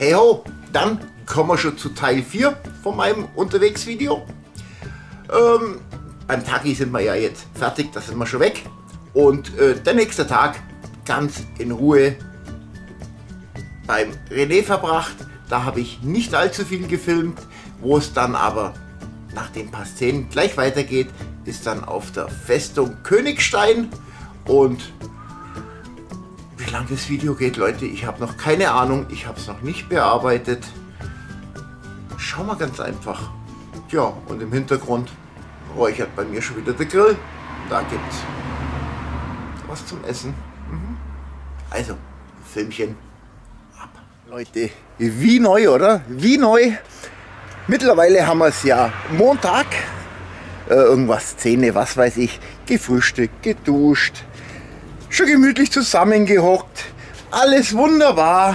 Hey ho, dann kommen wir schon zu Teil 4 von meinem Unterwegsvideo. Beim Tagi sind wir ja jetzt fertig, da sind wir schon weg. Und der nächste Tag ganz in Ruhe beim René verbracht. Da habe ich nicht allzu viel gefilmt. Wo es dann aber nach den paar Szenen gleich weitergeht, ist dann auf der Festung Königstein. Und wie lange das Video geht, Leute, ich habe noch keine Ahnung. Ich habe es noch nicht bearbeitet. Schauen wir ganz einfach. Ja, und im Hintergrund räuchert bei mir schon wieder der Grill. Da gibt es was zum Essen. Also, Filmchen ab. Leute, wie neu, oder? Wie neu. Mittlerweile haben wir es ja Montag. Irgendwas, Zähne, was weiß ich. Gefrühstückt, geduscht. Schon gemütlich zusammengehockt. Alles wunderbar.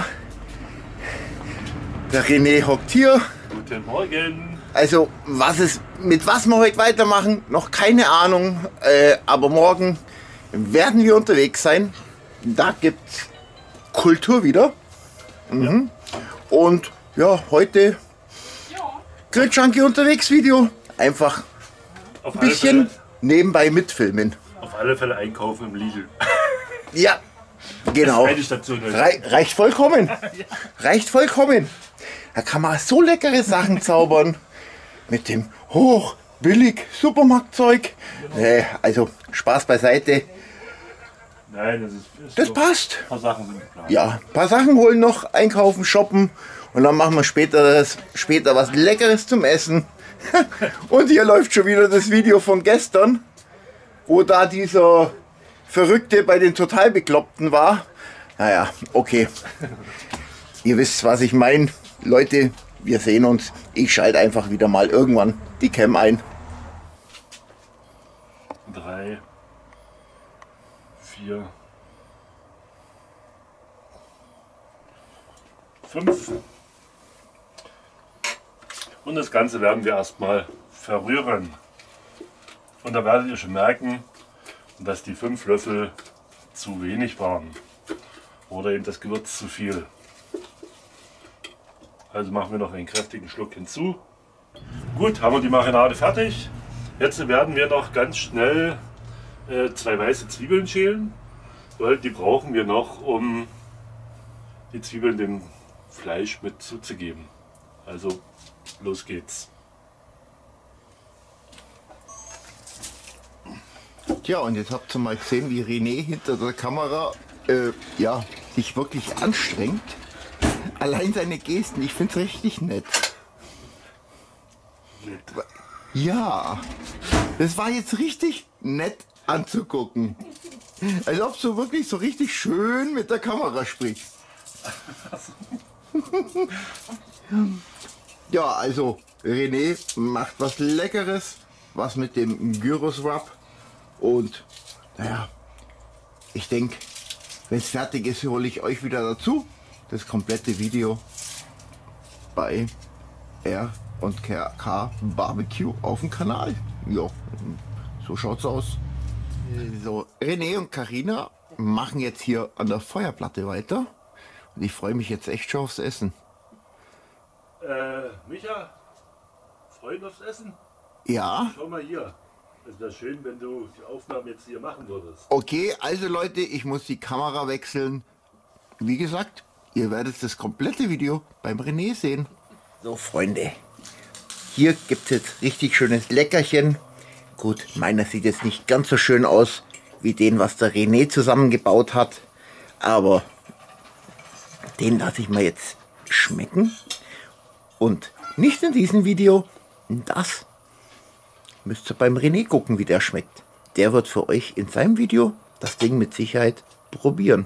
Der René hockt hier. Guten Morgen. Also, mit was wir heute weitermachen, noch keine Ahnung. Aber morgen werden wir unterwegs sein. Da gibt es Kultur wieder. Ja. Und ja, heute Grill Junkie unterwegs Video. Einfach ein bisschen nebenbei mitfilmen. Auf alle Fälle einkaufen im Lidl. Ja, genau. Das ist eine Station. Reicht vollkommen. Reicht vollkommen. Da kann man so leckere Sachen zaubern. Mit dem billig Supermarktzeug. Also Spaß beiseite. Nein, das passt. Ein paar Sachen sind geplant. Ja, ein paar Sachen holen noch, einkaufen, shoppen. Und dann machen wir später was Leckeres zum Essen. Und hier läuft schon wieder das Video von gestern, wo da dieser Verrückte bei den total Bekloppten war. Naja, okay. Ihr wisst, was ich meine. Leute, wir sehen uns. Ich schalte einfach wieder mal irgendwann die Cam ein. 3, 4, 5. Und das Ganze werden wir erstmal verrühren. Und da werdet ihr schon merken, dass die 5 Löffel zu wenig waren. Oder eben das Gewürz zu viel. Also machen wir noch einen kräftigen Schluck hinzu. Gut, haben wir die Marinade fertig. Jetzt werden wir noch ganz schnell 2 weiße Zwiebeln schälen, weil die brauchen wir noch, um die Zwiebeln dem Fleisch mit zuzugeben. Also los geht's. Tja, und jetzt habt ihr mal gesehen, wie René hinter der Kamera sich wirklich anstrengt. Allein seine Gesten, ich finde es richtig nett. Ja, das war jetzt richtig nett anzugucken. Als ob du wirklich so richtig schön mit der Kamera sprichst. Ja, also René macht was Leckeres, was mit dem Gyros Wrap. Und naja, ich denke, wenn es fertig ist, hole ich euch wieder dazu. Das komplette Video bei R&K Barbecue auf dem Kanal. Ja, so schaut's aus. So, René und Carina machen jetzt hier an der Feuerplatte weiter. Und ich freue mich jetzt echt schon aufs Essen. Micha, freuen aufs Essen? Ja. Schau mal hier. Es wäre schön, wenn du die Aufnahmen jetzt hier machen würdest. Okay, also Leute, ich muss die Kamera wechseln. Wie gesagt, ihr werdet das komplette Video beim René sehen. So Freunde, hier gibt es jetzt richtig schönes Leckerchen. Gut, meiner sieht jetzt nicht ganz so schön aus wie den, was der René zusammengebaut hat. Aber den lasse ich mal jetzt schmecken. Und nicht in diesem Video, das müsst ihr beim René gucken, wie der schmeckt. Der wird für euch in seinem Video das Ding mit Sicherheit probieren.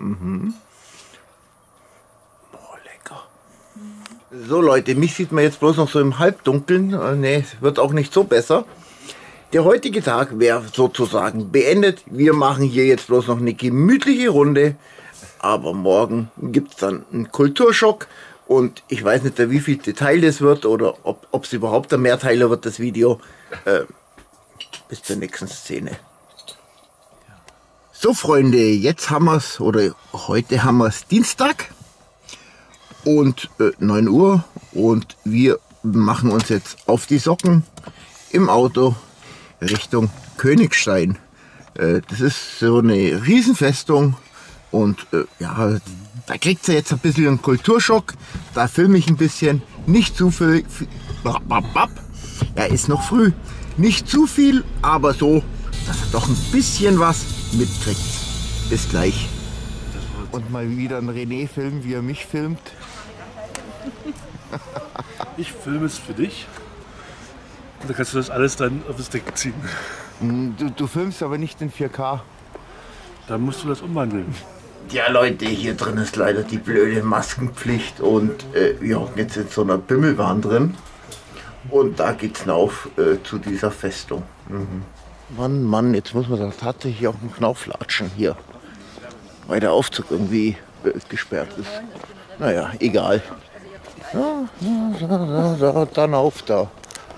Lecker. So Leute, mich sieht man jetzt bloß noch so im Halbdunkeln. Ne, wird auch nicht so besser. Der heutige Tag wäre sozusagen beendet. Wir machen hier jetzt bloß noch eine gemütliche Runde. Aber morgen gibt es dann einen Kulturschock. Und ich weiß nicht, wie viel Detail das wird oder ob es überhaupt ein Mehrteiler wird, das Video. Bis zur nächsten Szene. So Freunde, jetzt haben wir es, oder heute haben wir es Dienstag. und 9 Uhr und wir machen uns jetzt auf die Socken im Auto Richtung Königstein. Das ist so eine Riesenfestung und ja, da kriegt ihr jetzt ein bisschen einen Kulturschock. Da filme ich ein bisschen, nicht zu viel. Ja, ist noch früh. Nicht zu viel, aber so, dass er doch ein bisschen was mitkriegt. Bis gleich. Und mal wieder ein René-Film, wie er mich filmt. Ich filme es für dich. Und dann kannst du das alles dann auf das Deck ziehen. Du filmst aber nicht in 4K. Dann musst du das umwandeln. Ja Leute, hier drin ist leider die blöde Maskenpflicht und wir hocken jetzt in so einer Bimmelbahn drin. Und da geht's hinauf zu dieser Festung. Mann, jetzt muss man da tatsächlich auch einen Knauf latschen hier. Weil der Aufzug irgendwie gesperrt ist. Naja, egal. Dann auf da.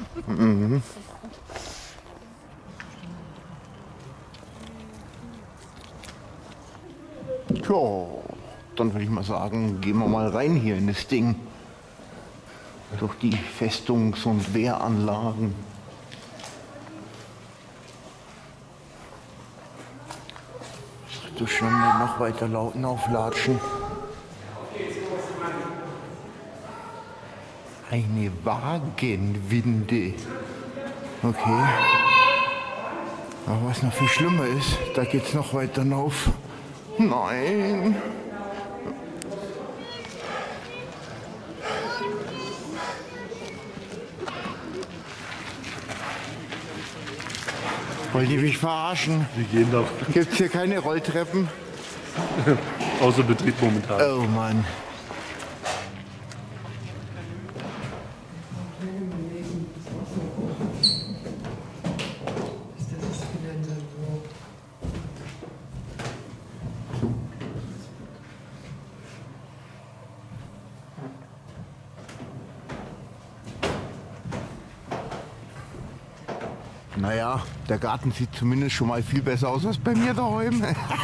Tja, dann würde ich mal sagen, gehen wir mal rein hier in das Ding. Durch die Festungs- und Wehranlagen. Du schon noch weiter lauten auflatschen. Eine Wagenwinde. Okay. Aber was noch viel schlimmer ist, da geht's noch weiter hinauf. Nein. Wollt ihr mich verarschen? Wir gehen doch. Gibt's hier keine Rolltreppen? Außer Betrieb momentan. Oh Mann. Naja, der Garten sieht zumindest schon mal viel besser aus als bei mir daheim.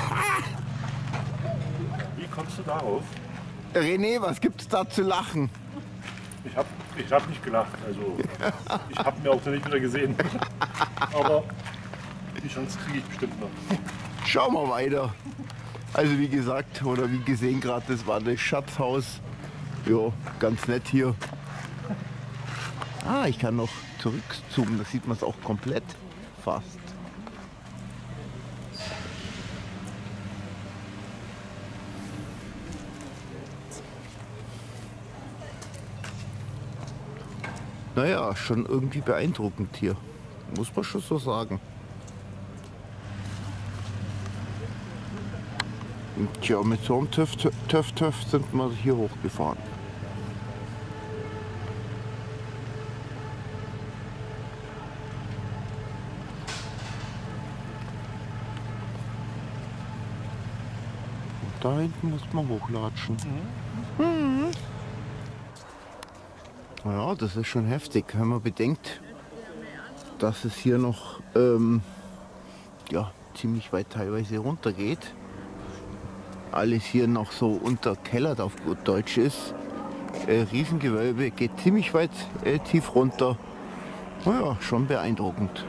Wie kommst du darauf? René, was gibt's da zu lachen? Ich hab nicht gelacht. Also ich habe mir auch noch nicht wieder gesehen. Aber die Chance kriege ich bestimmt noch. Schauen wir weiter. Also wie gesagt, oder wie gesehen gerade, das war das Schatzhaus. Ja, ganz nett hier. Ah, ich kann noch zurückzoomen, da sieht man es auch komplett fast. Naja, schon irgendwie beeindruckend hier, muss man schon so sagen. Und tja, mit so einem Töff sind wir hier hochgefahren. Da hinten muss man hochlatschen. Ja, das ist schon heftig, wenn man bedenkt, dass es hier noch ja, ziemlich weit teilweise runter geht. Alles hier noch so unterkellert auf gut Deutsch ist. Riesengewölbe, geht ziemlich weit tief runter. Naja, schon beeindruckend.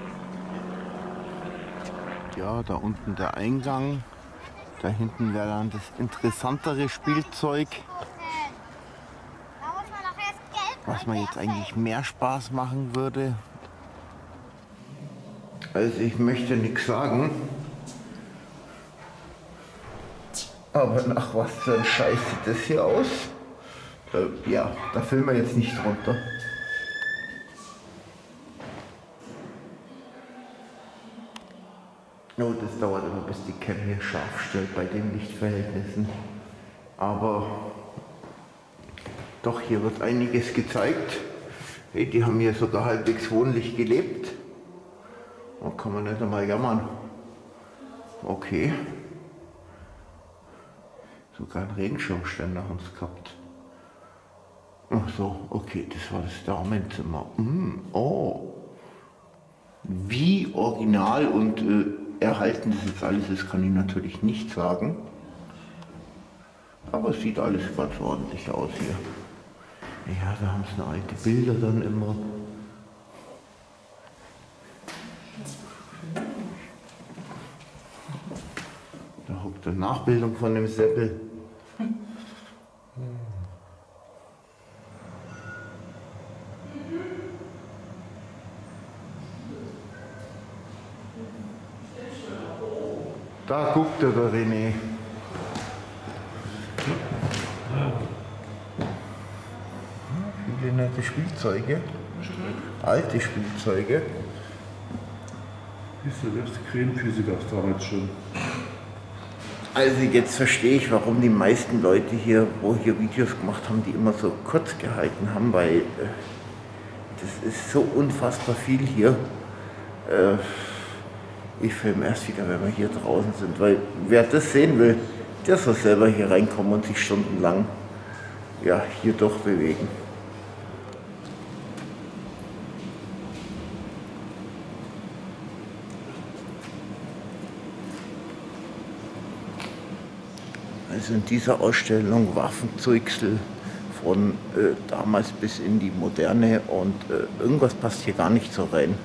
Ja, da unten der Eingang. Da hinten wäre dann das interessantere Spielzeug, was mir jetzt eigentlich mehr Spaß machen würde. Also ich möchte nichts sagen, aber nach was für ein Scheiß sieht das hier aus? Ja, da filmen wir jetzt nicht runter. Oh, das dauert immer, bis die Cam hier scharf stellt bei den Lichtverhältnissen. Aber doch, hier wird einiges gezeigt. Hey, die haben hier sogar halbwegs wohnlich gelebt. Da kann man nicht einmal jammern. Okay. Sogar einen Regenschirmständer haben sie gehabt. Ach so, okay, das war das Damenzimmer. Oh. Wie original und erhalten das jetzt alles ist, kann ich natürlich nicht sagen. Aber es sieht alles ganz ordentlich aus hier. Ja, da haben sie alte Bilder dann immer. Da hockt eine Nachbildung von dem Seppel. Da guckt der René. Viele nette Spielzeuge. Alte Spielzeuge. Ist der erste Krähenphysiker damals schon. Also jetzt verstehe ich, warum die meisten Leute hier, wo hier Videos gemacht haben, die immer so kurz gehalten haben, weil das ist so unfassbar viel hier. Ich filme erst wieder, wenn wir hier draußen sind, weil wer das sehen will, der soll selber hier reinkommen und sich stundenlang ja, hier durchbewegen. Also in dieser Ausstellung Waffenzeugsel von damals bis in die Moderne und irgendwas passt hier gar nicht so rein.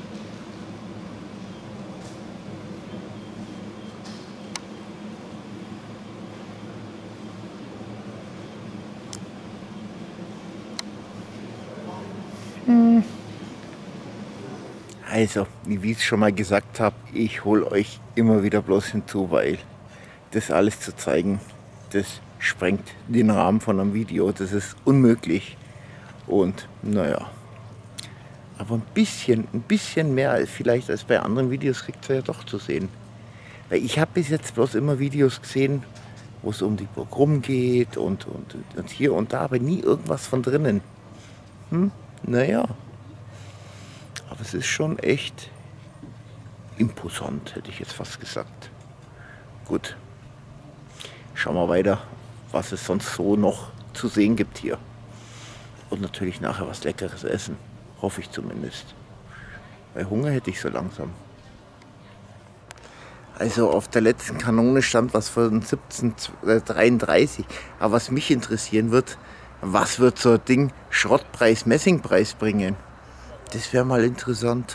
Also, wie ich es schon mal gesagt habe, ich hole euch immer wieder bloß hinzu, weil das alles zu zeigen, das sprengt den Rahmen von einem Video, das ist unmöglich. Und naja, aber ein bisschen mehr als vielleicht als bei anderen Videos kriegt ihr ja doch zu sehen. Weil ich habe bis jetzt bloß immer Videos gesehen, wo es um die Burg Rum geht und hier und da, aber nie irgendwas von drinnen. Naja, aber es ist schon echt imposant, hätte ich jetzt fast gesagt. Gut. Schauen wir weiter, was es sonst so noch zu sehen gibt hier. Und natürlich nachher was Leckeres essen. Hoffe ich zumindest. Weil Hunger hätte ich so langsam. Also auf der letzten Kanone stand was von 1733. Aber was mich interessieren wird, was wird so ein Ding Schrottpreis, Messingpreis bringen? Das wäre mal interessant.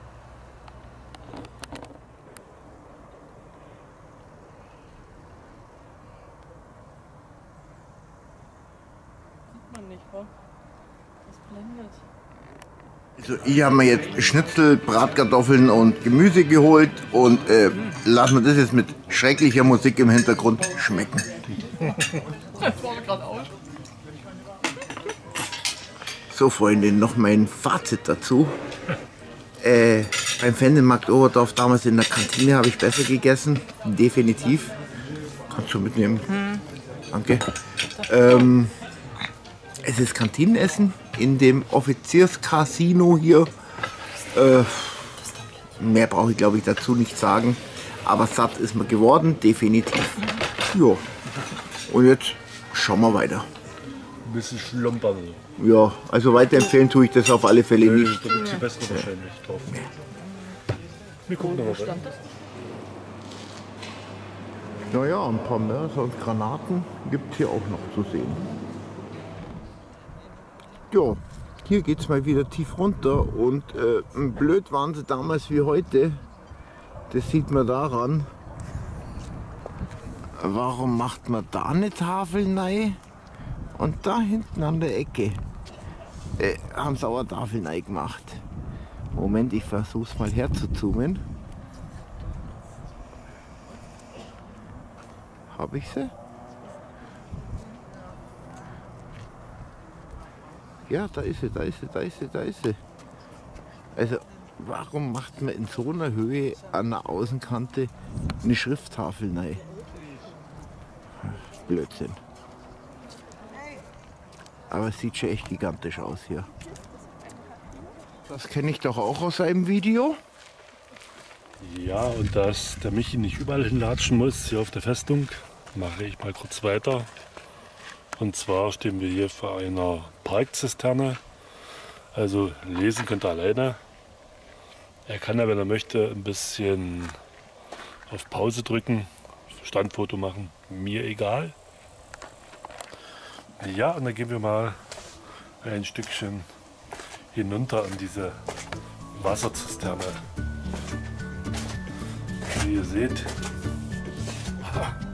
Also ich habe mir jetzt Schnitzel, Bratkartoffeln und Gemüse geholt und lassen wir das jetzt mit schrecklicher Musik im Hintergrund schmecken. So Freunde, noch mein Fazit dazu. Beim Fendelmarkt Oberdorf damals in der Kantine habe ich besser gegessen, definitiv. Kannst du mitnehmen. Danke. Es ist Kantinenessen in dem Offizierscasino hier. Mehr brauche ich glaube ich dazu nicht sagen. Aber satt ist man geworden, definitiv. Ja. Und jetzt schauen wir weiter. Ein bisschen schlumpern. Ja, also weiterempfehlen tue ich das auf alle Fälle nicht. Da gibt es die bessere wahrscheinlich drauf. Wir gucken noch mal rein. Naja, ein paar Mörser und Granaten gibt es hier auch noch zu sehen. Ja, hier geht es mal wieder tief runter und blöd waren sie damals wie heute. Das sieht man daran. Warum macht man da eine Tafel rein und da hinten an der Ecke haben sie auch eine Tafel rein gemacht. Moment, ich versuche es mal herzuzoomen. Habe ich sie? Ja, da ist sie, da ist sie, da ist sie, da ist sie. Also, warum macht man in so einer Höhe an der Außenkante eine Schrifttafel rein? Blödsinn. Aber es sieht schon echt gigantisch aus hier. Das kenne ich doch auch aus einem Video. Ja, und dass der Michi nicht überall hinlatschen muss, hier auf der Festung, mache ich mal kurz weiter. Und zwar stehen wir hier vor einer Parkzisterne. Also lesen könnt ihr alleine. Er kann ja, wenn er möchte, ein bisschen auf Pause drücken, Standfoto machen. Mir egal. Ja, und dann gehen wir mal ein Stückchen hinunter an diese Wasserzisterne. Wie ihr seht,